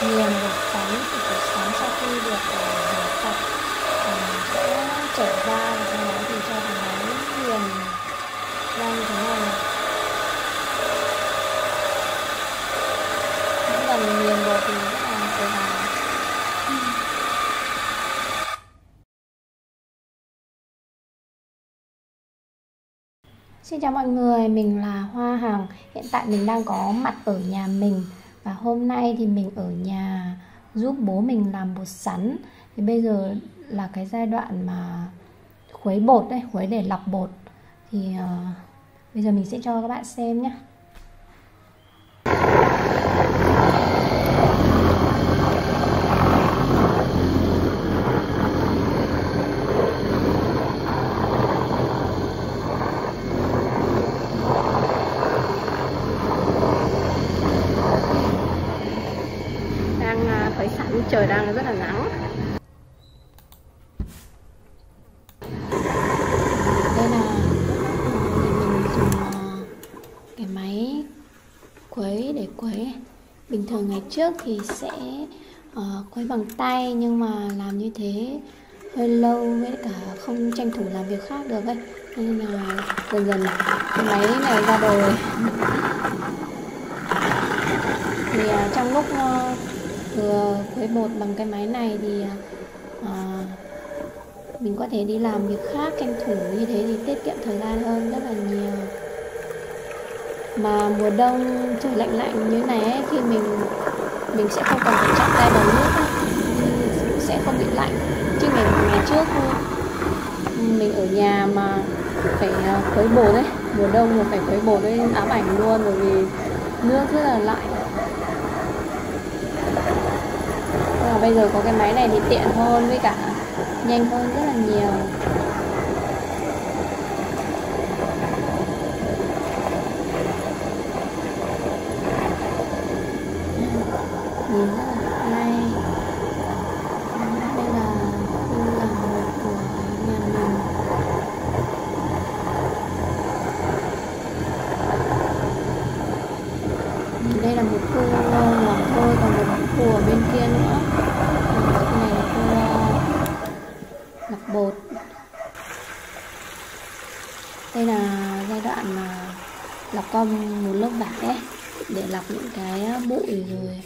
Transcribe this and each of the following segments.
nghiền bột sắn thì bột sắn sau khi được rửa sạch mình sẽ chảy ra, và sau đó thì cho vào máy nghiền ra như thế này. Mỗi lần nghiền bột thì rất là ồn ào. Xin chào mọi người, mình là Hoa Hằng. Hiện tại mình đang có mặt ở nhà mình, và hôm nay thì mình ở nhà giúp bố mình làm bột sắn. Thì bây giờ là cái giai đoạn mà khuấy bột đây, khuấy để lọc bột. Thì bây giờ mình sẽ cho các bạn xem nhé. Khuấy sẵn, trời đang rất là nắng. Đây là mình dùng cái máy khuấy để khuấy. Bình thường ngày trước thì sẽ khuấy bằng tay, nhưng mà làm như thế hơi lâu, với cả không tranh thủ làm việc khác được ấy, nên là dần dần cái máy này ra đời. Thì trong lúc vừa khuấy bột bằng cái máy này thì mình có thể đi làm việc khác, tranh thủ như thế thì tiết kiệm thời gian hơn rất là nhiều. Mà mùa đông trời lạnh lạnh như này ấy, khi mình sẽ không cần phải chạm tay vào nước ấy, sẽ không bị lạnh. Chứ ngày trước mình ở nhà mà phải khuấy bột ấy, mùa đông mà phải khuấy bột ấy ám ảnh luôn, bởi vì nước rất là lạnh. Bây giờ có cái máy này thì tiện hơn, với cả nhanh hơn rất là nhiều. Nhìn rất là hay. Đây là khu làm bột của nhà mình. Đây là một khu nhỏ thôi, còn một khu ở bên kia nữa. Cái này là khu lọc bột. Đây là giai đoạn mà lọc qua một lớp vải ấy, để lọc những cái bụi rồi.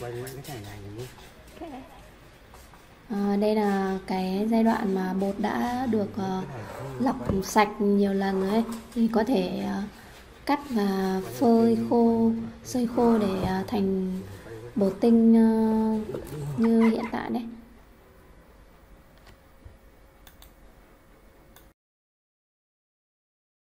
Đây là cái giai đoạn mà bột đã được lọc sạch nhiều lần rồi ấy, thì có thể cắt và phơi khô, sơi khô để thành bột tinh như hiện tại đấy.